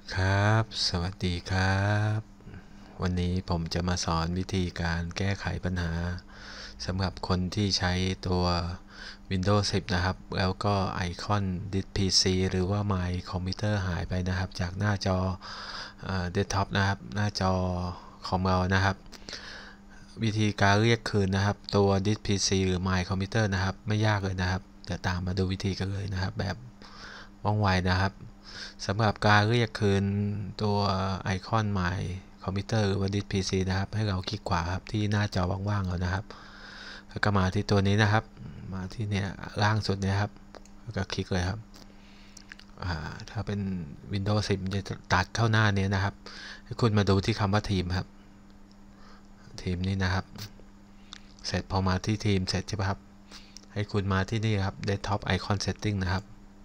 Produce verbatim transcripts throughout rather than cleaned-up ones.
ครับสวัสดีครับวันนี้ผมจะมาสอนวิธีการแก้ไขปัญหาสำหรับคนที่ใช้ตัว Windows สิบ นะครับแล้วก็ไอคอน Disk พี ซี หรือว่า My Computer หายไปนะครับจากหน้าจอเดสก์ท็อปนะครับหน้าจอคอมเรานะครับวิธีการเรียกคืนนะครับตัว Disk พี ซี หรือ My Computer นะครับไม่ยากเลยนะครับเดี๋ยวตามมาดูวิธีกันเลยนะครับแบบว่องไวนะครับสำหรับการเรียกคืนตัวไอคอน My Computer หรือว่า Disk พี ซี นะครับให้เราคลิกขวาครับที่หน้าจอว่างๆเรานะครับแล้วก็มาที่ตัวนี้นะครับมาที่เนี่ยล่างสุดเนี่ยครับแล้วก็คลิกเลยครับถ้าเป็น Windows สิบ จะตัดเข้าหน้านี้นะครับให้คุณมาดูที่คำว่าทีมครับทีมนี้นะครับเสร็จพอมาที่ทีมเสร็จใช่ไหมครับให้คุณมาที่นี่ครับ Desktop Icon Setting นะครับ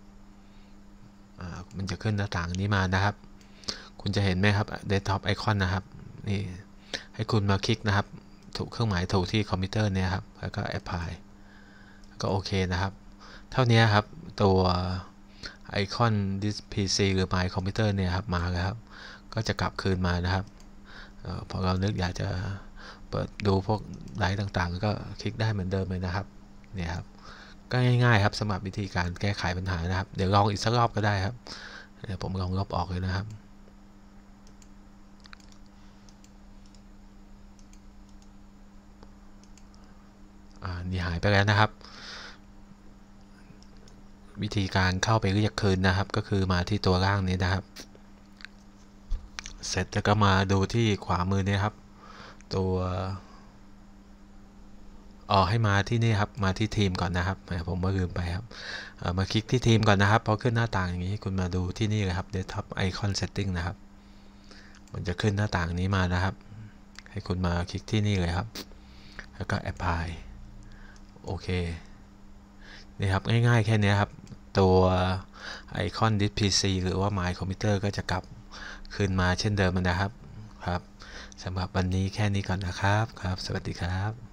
มันจะขึ้นหน้าต่างนี้มานะครับคุณจะเห็นไหมครับ Desktop Icon นะครับนี่ให้คุณมาคลิกนะครับถูกเครื่องหมายถูกที่คอมพิวเตอร์เนี่ยครับแล้วก็ Apply ก็โอเคนะครับเท่านี้ครับตัวไอคอน Disk พี ซี หรือ My Computer เนี่ยครับมาแล้วครับก็จะกลับคืนมานะครับพอเรานึกอยากจะเปิดดูพวกไลน์ต่างๆก็คลิกได้เหมือนเดิมเลยนะครับเนี่ยครับก็ง่ายๆครับสำหรับวิธีการแก้ไขปัญหานะครับเดี๋ยวลองอีกสักรอบก็ได้ครับเดี๋ยวผมลองลบออกเลยนะครับนี่หายไปแล้วนะครับวิธีการเข้าไปเรียกคืนนะครับก็คือมาที่ตัวล่างนี้นะครับเสร็จแล้วก็มาดูที่ขวามือนี้ครับตัวอ๋อให้มาที่นี่ครับมาที่ทีมก่อนนะครับผมก็ลืมไปครับมาคลิกที่ทีมก่อนนะครับพอขึ้นหน้าต่างอย่างนี้คุณมาดูที่นี่เลยครับ Desktop Icon Setting นะครับมันจะขึ้นหน้าต่างนี้มานะครับให้คุณมาคลิกที่นี่เลยครับแล้วก็ Apply โอเคนี่ครับง่ายๆแค่นี้ครับตัวไอคอน Disk พี ซี หรือว่า My Computer ก็จะกลับคืนมาเช่นเดิมนะครับครับสำหรับวันนี้แค่นี้ก่อนนะครับครับสวัสดีครับ